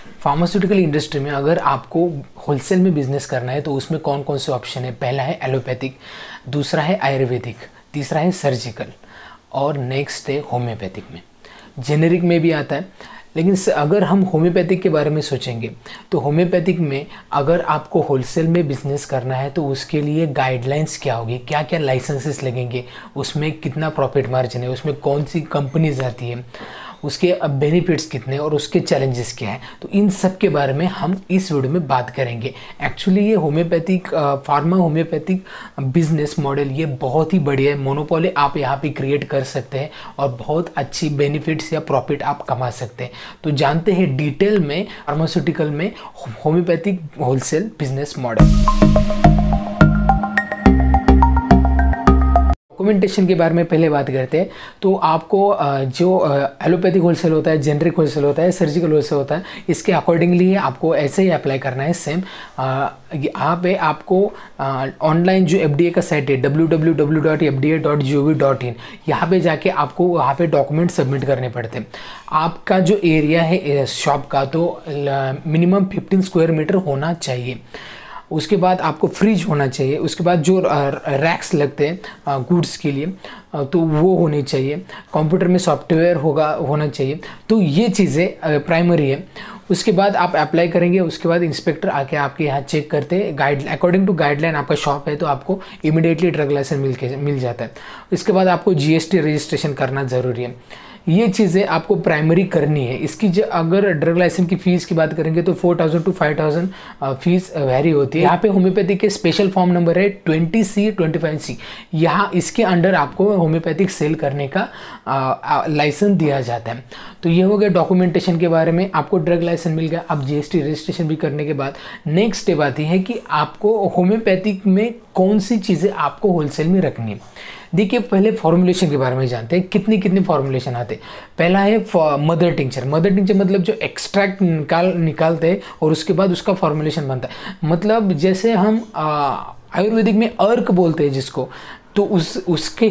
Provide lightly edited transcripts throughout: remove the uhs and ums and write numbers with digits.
Pharmaceutical industry में अगर आपको होलसेल में बिजनेस करना है तो उसमें कौन कौन से ऑप्शन है। पहला है एलोपैथिक, दूसरा है आयुर्वेदिक, तीसरा है सर्जिकल और नेक्स्ट है होम्योपैथिक में। जेनेरिक में भी आता है, लेकिन अगर हम होम्योपैथिक के बारे में सोचेंगे तो होम्योपैथिक में अगर आपको होलसेल में बिजनेस करना है तो उसके लिए गाइडलाइंस क्या होगी, क्या क्या लाइसेंसेस लगेंगे, उसमें कितना प्रॉफिट मार्जिन है, उसमें कौन सी कंपनीज आती है, उसके बेनिफिट्स कितने और उसके चैलेंजेस क्या है, तो इन सब के बारे में हम इस वीडियो में बात करेंगे। एक्चुअली ये homeopathic pharma homeopathic business model ये बहुत ही बढ़िया है, मोनोपोली आप यहाँ पे क्रिएट कर सकते हैं और बहुत अच्छी बेनिफिट्स या प्रॉफिट आप कमा सकते हैं। तो जानते हैं डिटेल में फार्मास्यूटिकल में homeopathic wholesale business model. Documentation के बारे में पहले बात करते हैं। तो आपको जो एलोपैथिक होलसेल होता है, जेनरिक होलसेल होता है, सर्जिकल होलसेल होता है, इसके अकॉर्डिंगली आपको ऐसे ही अप्लाई करना है सेम। यहाँ पे आपको ऑनलाइन जो FDA का साइट है www.fda.gov.in, यहाँ पे जाके आपको वहाँ पे डॉक्यूमेंट सबमिट करने पड़ते हैं। आपका जो एरिया है शॉप का तो मिनिमम 15 स्क्वायर मीटर होना चाहिए। उसके बाद आपको फ्रिज होना चाहिए। उसके बाद जो रैक्स लगते हैं गुड्स के लिए तो वो होने चाहिए। कंप्यूटर में सॉफ्टवेयर होना चाहिए। तो ये चीज़ें प्राइमरी है। उसके बाद आप अप्लाई करेंगे, उसके बाद इंस्पेक्टर आके आपके यहाँ चेक करते हैं। अकॉर्डिंग टू गाइडलाइन आपका शॉप है तो आपको इमीडिएटली ड्रग लाइसेंस मिल जाता है। इसके बाद आपको GST रजिस्ट्रेशन करना ज़रूरी है। ये चीज़ें आपको प्राइमरी करनी है। इसकी अगर ड्रग लाइसेंस की फ़ीस की बात करेंगे तो 4000 to 5000 फीस वेरी होती है। यहाँ पे होम्योपैथिक के स्पेशल फॉर्म नंबर है 20C 25C। यहाँ इसके अंडर आपको होम्योपैथिक सेल करने का लाइसेंस दिया जाता है। तो ये हो गया डॉक्यूमेंटेशन के बारे में। आपको ड्रग लाइसेंस मिल गया। अब GST रजिस्ट्रेशन भी करने के बाद नेक्स्ट स्टेप आती है कि आपको होम्योपैथिक में कौन सी चीज़ें आपको होलसेल में रखनी है। देखिए, पहले फॉर्मुलेशन के बारे में जानते हैं। कितनी फॉर्मुलेशन आते हैं। पहला है मदर टिंचर। मदर टिंचर मतलब जो एक्सट्रैक्ट निकालते हैं और उसके बाद उसका फॉर्मुलेशन बनता है। मतलब जैसे हम आयुर्वेदिक में अर्क बोलते हैं जिसको, तो उसके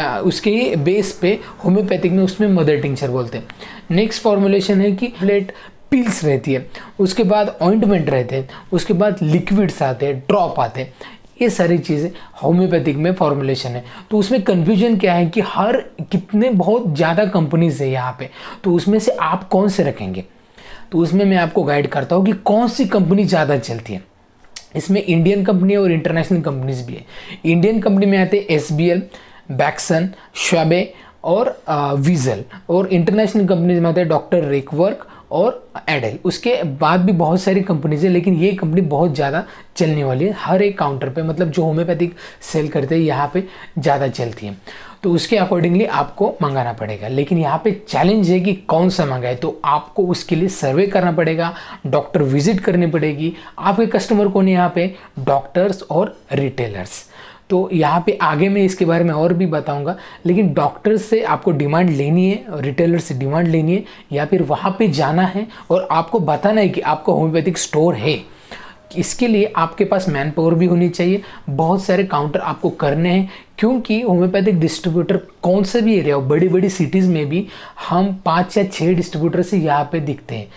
ही बेस पे होम्योपैथिक में उसमें मदर टिंचर बोलते हैं। नेक्स्ट फॉर्मुलेशन है कि प्लेट पिल्स रहती है, उसके बाद ऑइंटमेंट रहते हैं, उसके बाद लिक्विड्स आते हैं, ड्रॉप आते हैं। ये सारी चीज़ें होम्योपैथिक में फॉर्मुलेशन है। तो उसमें कन्फ्यूजन क्या है कि कितने बहुत ज़्यादा कंपनीज है यहाँ पे, तो उसमें से आप कौन से रखेंगे। तो उसमें मैं आपको गाइड करता हूँ कि कौन सी कंपनी ज़्यादा चलती है। इसमें इंडियन कंपनी और इंटरनेशनल कंपनीज भी है। इंडियन कंपनी में आते हैं SBL, बैक्सन, श्वाबे और वीजल। और इंटरनेशनल कंपनीज में आते हैं डॉक्टर रेकवर्क और एडेल। उसके बाद भी बहुत सारी कंपनीज है, लेकिन ये कंपनी बहुत ज़्यादा चलने वाली है हर एक काउंटर पे। मतलब जो होम्योपैथिक सेल करते हैं यहाँ पे ज़्यादा चलती है, तो उसके अकॉर्डिंगली आपको मंगाना पड़ेगा। लेकिन यहाँ पे चैलेंज है कि कौन सा मंगाए, तो आपको उसके लिए सर्वे करना पड़ेगा, डॉक्टर विजिट करनी पड़ेगी। आपके कस्टमर कौन है यहाँ पे? डॉक्टर्स और रिटेलर्स। तो यहाँ पे आगे मैं इसके बारे में और भी बताऊंगा, लेकिन डॉक्टर से आपको डिमांड लेनी है, रिटेलर से डिमांड लेनी है, या फिर वहाँ पे जाना है और आपको बताना है कि आपका होम्योपैथिक स्टोर है। इसके लिए आपके पास मैन पावर भी होनी चाहिए। बहुत सारे काउंटर आपको करने हैं, क्योंकि होम्योपैथिक डिस्ट्रीब्यूटर कौन सा भी एरिया हो, बड़ी बड़ी सिटीज़ में भी हम 5 या 6 डिस्ट्रीब्यूटर से यहाँ पे दिखते हैं।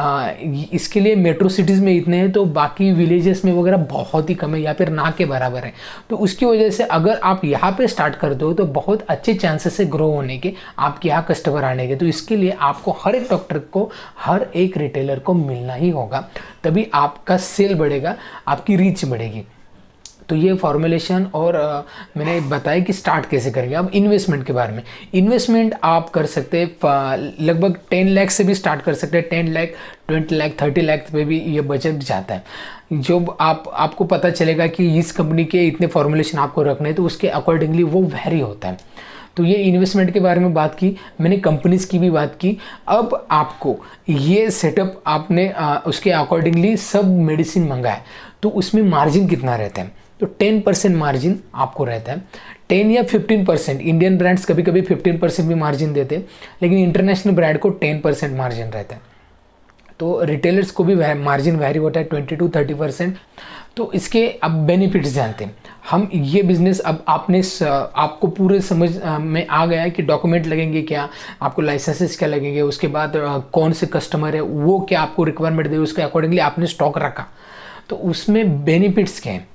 इसके लिए मेट्रो सिटीज़ में इतने हैं, तो बाकी विलेजेस में वगैरह बहुत ही कम है या फिर ना के बराबर है। तो उसकी वजह से अगर आप यहाँ पे स्टार्ट कर दो तो बहुत अच्छे चांसेस है ग्रो होने के, आपके यहाँ कस्टमर आने के। तो इसके लिए आपको हर एक डॉक्टर को, हर एक रिटेलर को मिलना ही होगा, तभी आपका सेल बढ़ेगा, आपकी रीच बढ़ेगी। तो ये फॉर्मुलेशन और मैंने बताया कि स्टार्ट कैसे करेंगे। अब इन्वेस्टमेंट के बारे में, इन्वेस्टमेंट आप कर सकते हैं लगभग 10 लाख से भी स्टार्ट कर सकते हैं। 10 लाख, 20 लाख, 30 लाख पे भी ये बजट जाता है। जो आपको पता चलेगा कि इस कंपनी के इतने फॉर्मुलेशन आपको रखने हैं, तो उसके अकॉर्डिंगली वो वेरी होता है। तो ये इन्वेस्टमेंट के बारे में बात की, मैंने कंपनीज की भी बात की। अब आपको ये सेटअप आपने उसके अकॉर्डिंगली सब मेडिसिन मंगाए, तो उसमें मार्जिन कितना रहता है? तो 10% मार्जिन आपको रहता है। 10 या 15%। इंडियन ब्रांड्स कभी कभी 15% भी मार्जिन देते हैं, लेकिन इंटरनेशनल ब्रांड को 10% मार्जिन रहता है। तो रिटेलर्स को भी मार्जिन वैरी होता है 20 to 30%। तो इसके अब बेनिफिट्स जानते हैं हम। ये बिज़नेस अब आपको पूरे समझ में आ गया है कि डॉक्यूमेंट लगेंगे क्या, आपको लाइसेंसेस क्या लगेंगे, उसके बाद कौन से कस्टमर है वो क्या आपको रिक्वायरमेंट दे, उसके अकॉर्डिंगली आपने स्टॉक रखा। तो उसमें बेनिफिट्स क्या हैं?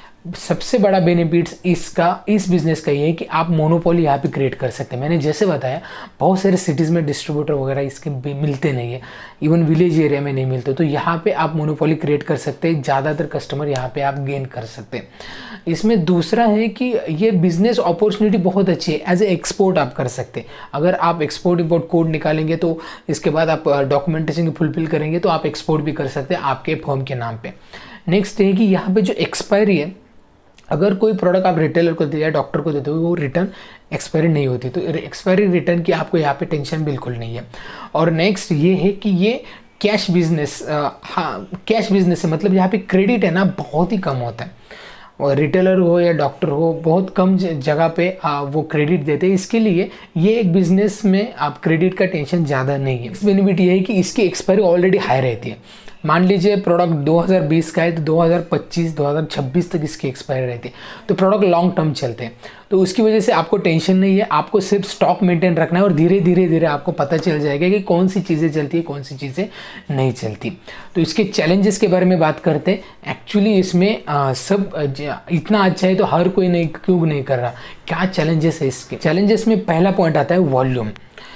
सबसे बड़ा बेनिफिट्स इस बिज़नेस का ये है कि आप मोनोपोली यहाँ पे क्रिएट कर सकते हैं। मैंने जैसे बताया बहुत सारे सिटीज़ में डिस्ट्रीब्यूटर वगैरह इसके मिलते नहीं है, इवन विलेज एरिया में नहीं मिलते। तो यहाँ पे आप मोनोपोली क्रिएट कर सकते हैं, ज़्यादातर कस्टमर यहाँ पे आप गेन कर सकते हैं। इसमें दूसरा है कि ये बिज़नेस अपॉर्चुनिटी बहुत अच्छी है, एज ए एक्सपोर्ट आप कर सकते हैं। अगर आप एक्सपोर्ट इम्पोर्ट कोड निकालेंगे तो इसके बाद आप डॉक्यूमेंटेशन फुलफिल करेंगे तो आप एक्सपोर्ट भी कर सकते हैं आपके फर्म के नाम पे। नेक्स्ट है कि यहाँ पे जो एक्सपायरी है, अगर कोई प्रोडक्ट आप रिटेलर को दिया, डॉक्टर को देते हो, वो रिटर्न एक्सपायरी नहीं होती, तो एक्सपायरी रिटर्न की आपको यहाँ पे टेंशन बिल्कुल नहीं है। और नेक्स्ट ये है कि ये कैश बिजनेस, हाँ कैश बिजनेस है, मतलब यहाँ पे क्रेडिट है ना बहुत ही कम होता है, और रिटेलर हो या डॉक्टर हो बहुत कम जगह पे वो क्रेडिट देते हैं। इसके लिए ये एक बिजनेस में आप क्रेडिट का टेंशन ज़्यादा नहीं है। इस बेनिफिट ये है कि इसकी एक्सपायरी ऑलरेडी हाई रहती है। मान लीजिए प्रोडक्ट 2020 का है तो 2025-2026 तक इसकी एक्सपायरी रहती है, तो प्रोडक्ट लॉन्ग टर्म चलते हैं। तो उसकी वजह से आपको टेंशन नहीं है, आपको सिर्फ स्टॉक मेंटेन रखना है और धीरे धीरे आपको पता चल जाएगा कि कौन सी चीज़ें चलती है, कौन सी चीज़ें नहीं चलती। तो इसके चैलेंजेस के बारे में बात करते हैं। एक्चुअली इसमें सब इतना अच्छा है तो हर कोई नहीं क्यों नहीं कर रहा, क्या चैलेंजेस है इसके? चैलेंजेस में पहला पॉइंट आता है वॉल्यूम,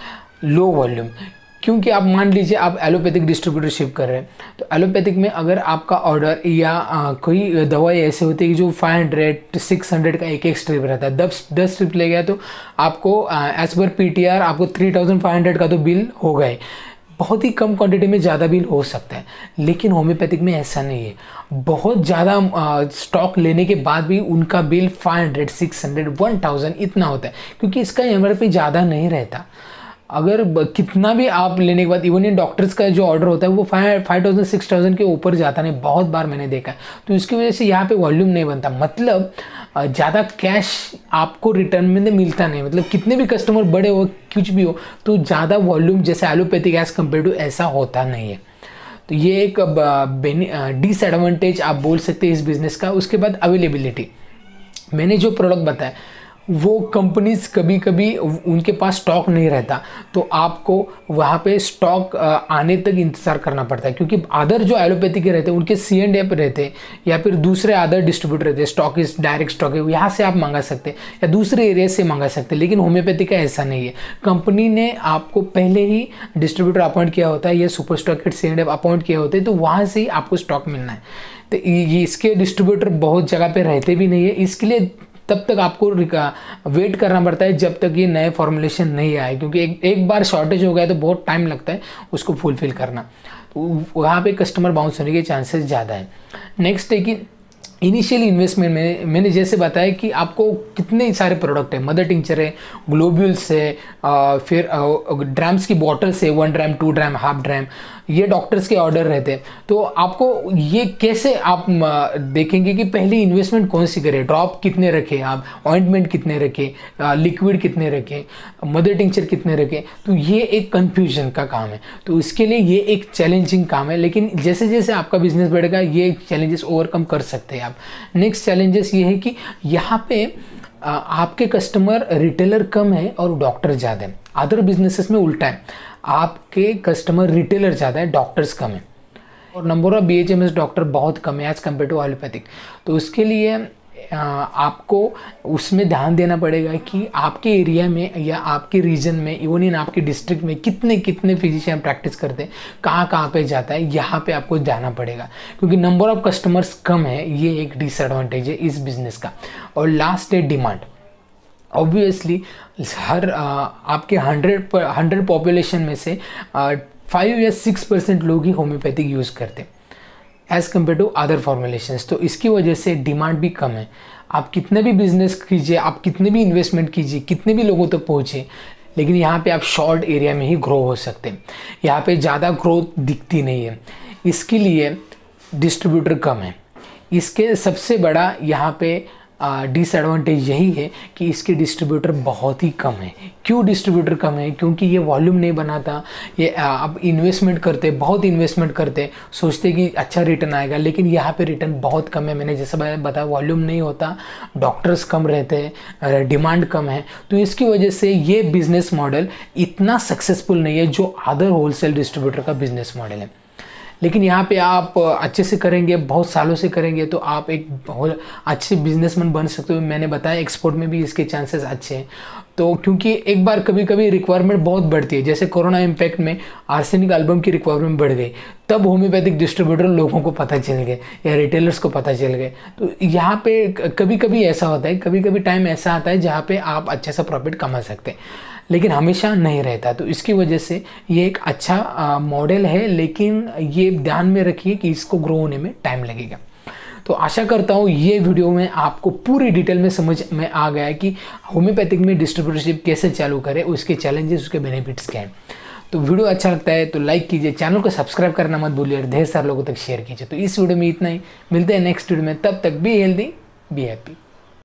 लो वॉल्यूम। क्योंकि आप मान लीजिए आप एलोपैथिक डिस्ट्रीब्यूटरशिप कर रहे हैं, तो एलोपैथिक में अगर आपका ऑर्डर या कोई दवाई ऐसे होती है कि जो 500-600 का एक स्ट्रिप रहता है, 10 स्ट्रिप ले गया तो आपको एज पर PTR आपको 3500 का तो बिल हो गए। बहुत ही कम क्वांटिटी में ज़्यादा बिल हो सकता है, लेकिन होम्योपैथिक में ऐसा नहीं है। बहुत ज़्यादा स्टॉक लेने के बाद भी उनका बिल 500, 600, 1000 इतना होता है, क्योंकि इसका MRP ज़्यादा नहीं रहता। अगर कितना भी आप लेने के बाद, इवन इन डॉक्टर्स का जो ऑर्डर होता है वो 5000 6000 के ऊपर जाता नहीं, बहुत बार मैंने देखा है। तो इसकी वजह से यहाँ पे वॉल्यूम नहीं बनता, मतलब ज़्यादा कैश आपको रिटर्न में मिलता नहीं। मतलब कितने भी कस्टमर बड़े हो कुछ भी हो, तो ज़्यादा वॉल्यूम जैसे एलोपैथिक एज कम्पेयर टू ऐसा होता नहीं है। तो ये एक डिसएडवांटेज आप बोल सकते हैं इस बिज़नेस का। उसके बाद अवेलेबिलिटी, मैंने जो प्रोडक्ट बताया वो कंपनीज कभी कभी उनके पास स्टॉक नहीं रहता, तो आपको वहाँ पे स्टॉक आने तक इंतज़ार करना पड़ता है। क्योंकि अदर जो एलोपैथी के रहते हैं उनके C&F रहते हैं, या फिर दूसरे अदर डिस्ट्रीब्यूटर रहते हैं, स्टॉक इस डायरेक्ट स्टॉक है, यहाँ से आप मंगा सकते हैं या दूसरे एरिया से मंगा सकते हैं। लेकिन होम्योपैथी का ऐसा नहीं है, कंपनी ने आपको पहले ही डिस्ट्रीब्यूटर अपॉइंट किया होता है या सुपर स्टॉकेट C&F अपॉइंट किए होते हैं, तो वहाँ से ही आपको स्टॉक मिलना है। तो ये इसके डिस्ट्रीब्यूटर बहुत जगह पे रहते भी नहीं है, इसके लिए तब तक आपको वेट करना पड़ता है जब तक ये नए फॉर्मुलेशन नहीं आए, क्योंकि एक बार शॉर्टेज हो गया तो बहुत टाइम लगता है उसको फुलफिल करना, तो वहाँ पे कस्टमर बाउंस होने के चांसेस ज़्यादा है। नेक्स्ट है कि इनिशियल इन्वेस्टमेंट में मैंने जैसे बताया कि आपको कितने सारे प्रोडक्ट है, मदर टिंचर है, ग्लोब्यूल्स है, फिर ड्राम्स की बॉटल्स है, 1 ड्राम 2 ड्राम हाफ ड्राम, ये डॉक्टर्स के ऑर्डर रहते हैं। तो आपको ये कैसे आप देखेंगे कि पहले इन्वेस्टमेंट कौन सी करें, ड्रॉप कितने रखें आप, ऑइंटमेंट कितने रखें, लिक्विड कितने रखें, मदर टिंचर कितने रखें, तो ये एक कन्फ्यूजन का काम है। तो इसके लिए ये एक चैलेंजिंग काम है, लेकिन जैसे जैसे आपका बिजनेस बढ़ेगा ये चैलेंजेस ओवरकम कर सकते हैं आप। नेक्स्ट चैलेंजेस ये है कि यहाँ पे आपके कस्टमर रिटेलर कम है और डॉक्टर ज़्यादा है। अदर बिजनेसेस में उल्टा है, आपके कस्टमर रिटेलर ज़्यादा है, डॉक्टर्स कम है, और नंबर ऑफ BHMS डॉक्टर बहुत कम है एज कम्पेयर टू एलोपैथिक। तो उसके लिए आपको उसमें ध्यान देना पड़ेगा कि आपके एरिया में या आपके रीजन में, इवन इन आपके डिस्ट्रिक्ट में कितने कितने फिजिशियन प्रैक्टिस करते हैं, कहाँ पे जाता है, यहाँ पे आपको जाना पड़ेगा, क्योंकि नंबर ऑफ कस्टमर्स कम है, ये एक डिसएडवांटेज है इस बिज़नेस का। और लास्ट है डिमांड। ऑब्वियसली हर आपके 100 पॉपुलेशन में से 5 या 6% लोग ही होम्योपैथिक यूज़ करते हैं as compare to other formulations. तो इसकी वजह से डिमांड भी कम है। आप कितने भी बिजनेस कीजिए, आप कितने भी इन्वेस्टमेंट कीजिए, कितने भी लोगों तक पहुँचे, लेकिन यहाँ पे आप शॉर्ट एरिया में ही ग्रो हो सकते हैं, यहाँ पे ज़्यादा ग्रोथ दिखती नहीं है। इसके लिए डिस्ट्रीब्यूटर कम है। इसके सबसे बड़ा यहाँ पे डिसएडवांटेज यही है कि इसके डिस्ट्रीब्यूटर बहुत ही कम है। क्यों डिस्ट्रीब्यूटर कम है? क्योंकि ये वॉल्यूम नहीं बनाता। ये अब इन्वेस्टमेंट करते, बहुत इन्वेस्टमेंट करते, सोचते कि अच्छा रिटर्न आएगा, लेकिन यहाँ पे रिटर्न बहुत कम है। मैंने जैसा बताया वॉल्यूम नहीं होता, डॉक्टर्स कम रहते हैं, डिमांड कम है, तो इसकी वजह से ये बिजनेस मॉडल इतना सक्सेसफुल नहीं है जो अदर होलसेल डिस्ट्रीब्यूटर का बिजनेस मॉडल है। लेकिन यहाँ पे आप अच्छे से करेंगे, बहुत सालों से करेंगे, तो आप एक बहुत अच्छे बिजनेसमैन बन सकते हो। मैंने बताया एक्सपोर्ट में भी इसके चांसेस अच्छे हैं। तो क्योंकि एक बार कभी कभी रिक्वायरमेंट बहुत बढ़ती है, जैसे कोरोना इम्पैक्ट में आर्सेनिक एल्बम की रिक्वायरमेंट बढ़ गई, तब होम्योपैथिक डिस्ट्रीब्यूटर लोगों को पता चल गए या रिटेलर्स को पता चल गए। तो यहाँ पे कभी कभी ऐसा होता है, कभी कभी टाइम ऐसा आता है जहाँ पे आप अच्छा सा प्रॉफिट कमा सकते हैं, लेकिन हमेशा नहीं रहता। तो इसकी वजह से ये एक अच्छा मॉडल है, लेकिन ये ध्यान में रखिए कि इसको ग्रो होने में टाइम लगेगा। तो आशा करता हूँ ये वीडियो में आपको पूरी डिटेल में समझ में आ गया है कि होम्योपैथिक में डिस्ट्रीब्यूटरशिप कैसे चालू करें, उसके चैलेंजेस, उसके बेनिफिट्स क्या हैं। तो वीडियो अच्छा लगता है तो लाइक कीजिए, चैनल को सब्सक्राइब करना मत भूलिए और ढेर सारे लोगों तक शेयर कीजिए। तो इस वीडियो में इतना ही, मिलते हैं नेक्स्ट वीडियो में, तब तक बी हेल्दी बी हैप्पी।